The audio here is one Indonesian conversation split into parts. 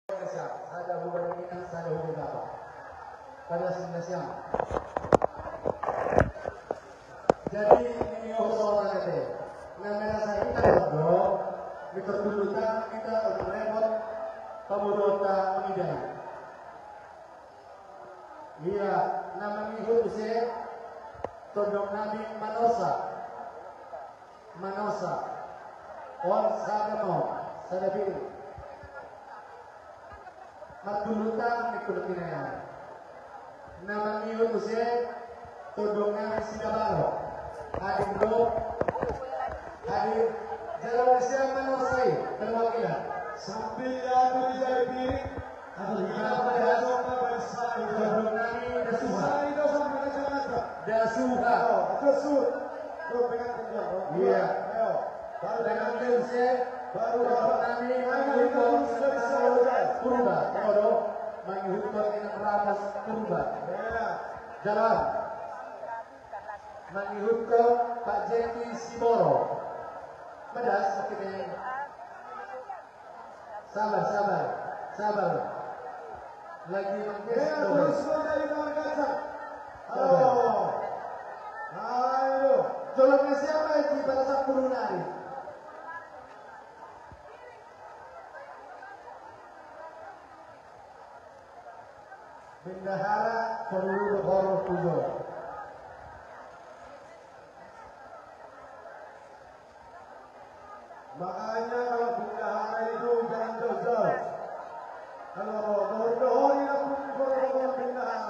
Ada hubungan ini, ada hubungan apa? Pada Indonesia. Jadi ini persoalan itu. Namanya saya kita berdua, kita dulukan kita repot, pemudota pemidai. Iya, nama mihur saya todong nabi Manosa, on sadapiri. Matulutan ikut kinaya. Nama mihur saya todong nabi Sidabalo. Hadir jalan siapa Manosai perwakilan. Sembilan menjadi Iya. Dengan Indonesia baru kami menghukum purba. Kodo menghukum ini ramas purba. Jalan. Menghukum Pak Jeki Siboro. Pedas seperti sabar. Lagi mengkes terus dari kawan kaca. Ayo. Jolongnya siapa itu pada saat nari? Bendahara perlu horor pujo. Makanya kalau bendahara itu jangan jauh-jauh. Kalau dohor-dohor ini pun bendahara.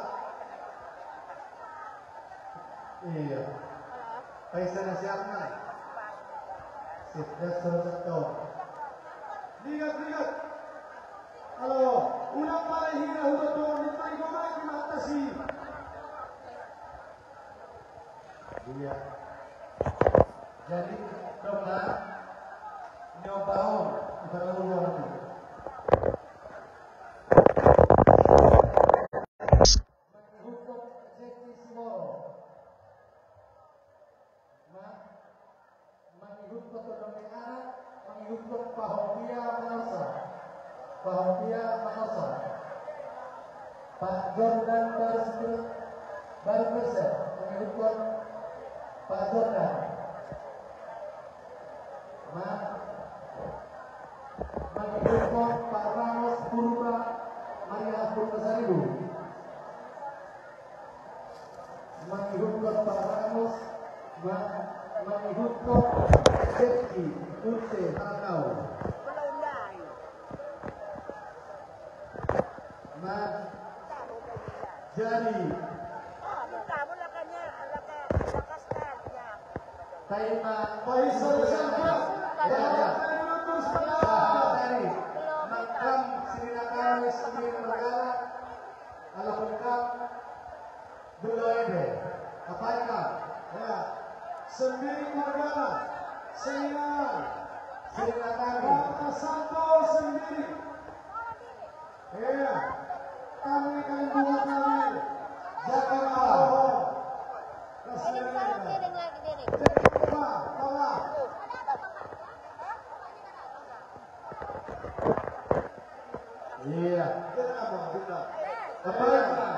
Iya. Paisana siapa? Sudah selesai. Lihat. Halo, ulang balik hingga untuk dohor di Taigomai di Matasi. Iya. Jadi coba nyobain ibarat luar itu. Menghukum Jeki Siboro. Menghukum Todong Anak, menghukum Pahopia Manosa. Pak Jordan baru bersih menghukum Pak Jordan. Menghukum Pak Ramos Purba Maria Purwasaribu. Menghukum Pak Ramos menghukum Jeki Ute Harakau. Jadi Taima Faisal Syahbaz. dari Makam Sirinakan Sembilan Negara ala lengkap Buloede apakah Ya, sendiri Morgana, Sirinakami Santo sendiri. Ya, kami akan buat kami Jakarta iya apa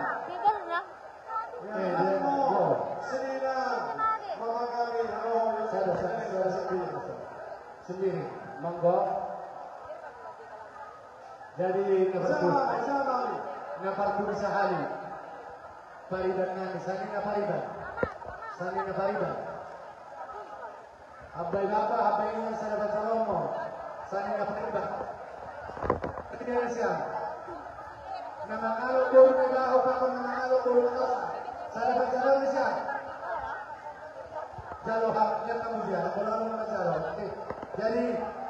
sendiri monggo jadi Nafardu Sahali Faridan Nani Sanina Faridan Abai Bapa Abai Ingan Sadabat Salomo Sanina Faridan kemudian siang nama kalau turun nagaho pakon nama kalau turun nagaho Sadabat Salomo siang jalo haknya kemudian kalau nama jalo jadi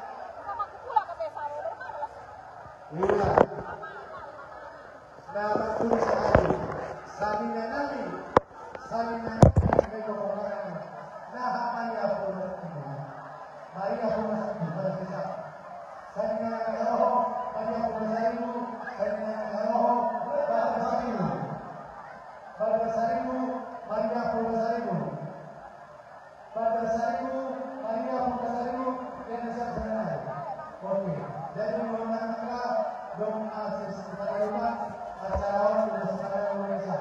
iya Nafardu Sahali Sanina Nani Burung Asis Karayuma, acara di Sekolah Indonesia.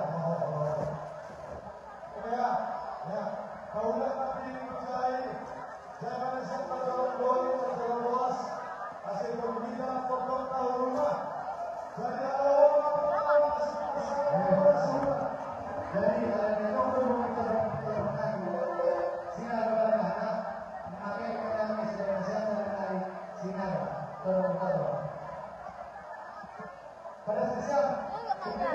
Ya, ya. Kaulah tapi percaya. Jangan sampai dalam doi atau luas. Hasil pembinaan potong tahu rumah. Jadi orang Jadi kalau burung itu bermakan, sinar bermata, memakai kami sedang mengenai sinar bermata. Pada sesiap, kita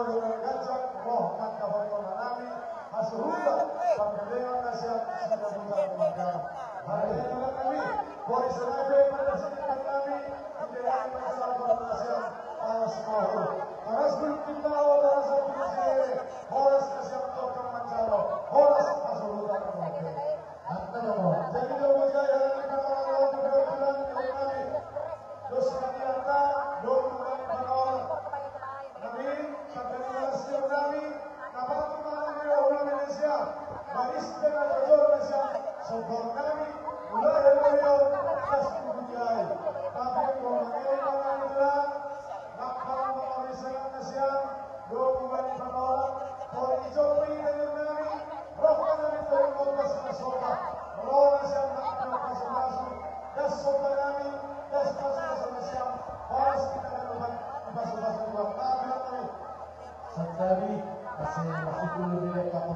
dengan gajah roh maka bagaimana kami masuk rusak panggilan nasihat sudah bukan maka hari ini kami boleh sengaja pada setiap kami tidak masalah nasihat alas mahu alas kita alas sendiri alas nasihat dokter mencaro alas masuk rusak maka jadi kalau saya akan orang berbilang kami dosa nyata dosa orang kami sampai nasi kami kapal kami orang Indonesia baris dengan Indonesia sebab kami mulai dari atas budaya tapi mengenai orang Islam kapal kami sangat Indonesia doa orang orang Jokowi dengan kami roh kami terus bersopa roh yang akan masuk das sopa kami das masuk Indonesia harus kita lakukan masuk buat kami Santari masih dulu dia kapal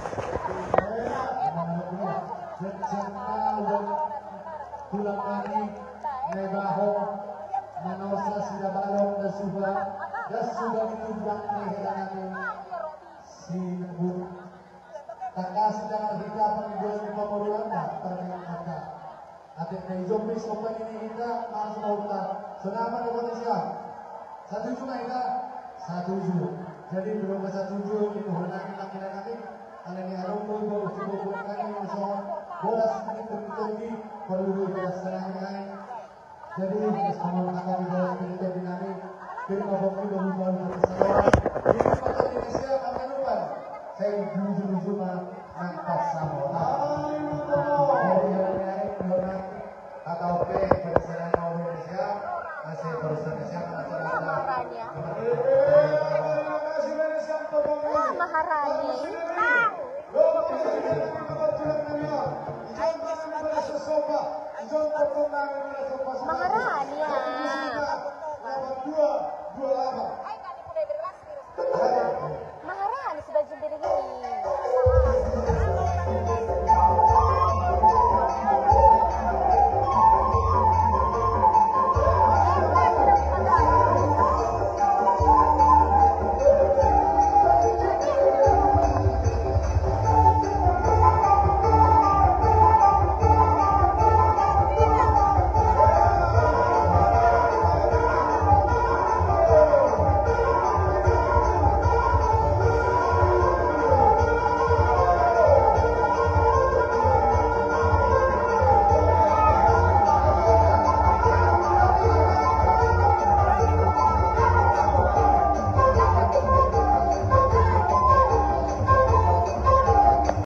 tulang kami nebaho manosa sudah balong dan sudah ditumbang kehilangan si bu takkan sedang berhita penjualan di Pemuluanda ternyata adik zombie sopan ini kita masuk mauta senama Indonesia satu juga kita satu jadi belum ke satu itu hendak kita nanti kalau ini harus baru cukup kami masuk bola sedikit tinggi perlu bersenang-senang jadi semua akan bola sedikit dinamik jadi babak kedua baru bersalah ini pada Indonesia akan lupa saya jujur nampak sama atau oke bersenang Indonesia masih bersenang Maharani. Maharani ya.